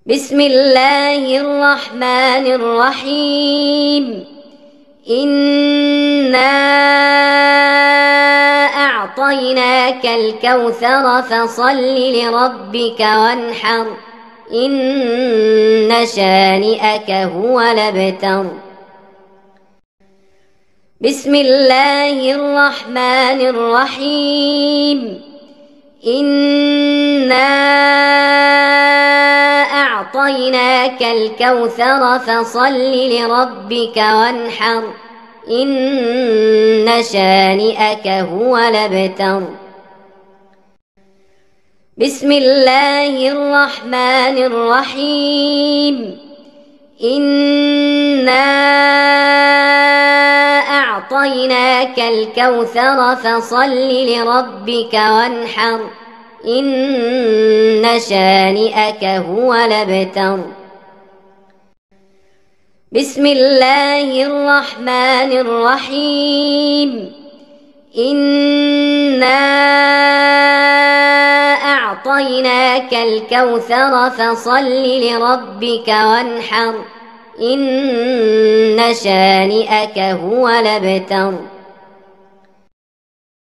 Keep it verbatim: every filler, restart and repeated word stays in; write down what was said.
بسم الله الرحمن الرحيم. إنا أعطيناك الكوثر فصل لربك وانحر إن شانئك هو الأبتر. بسم الله الرحمن الرحيم. إنا أعطيناك الكوثر فصل لربك وانحر إن شانئك هو الأبتر. بسم الله الرحمن الرحيم. إنا أعطيناك الكوثر فصل لربك وانحر إن شانئك هو الأبتر. بسم الله الرحمن الرحيم. إنا أعطيناك الكوثر فصل لربك وانحر إن شانئك هو الأبتر.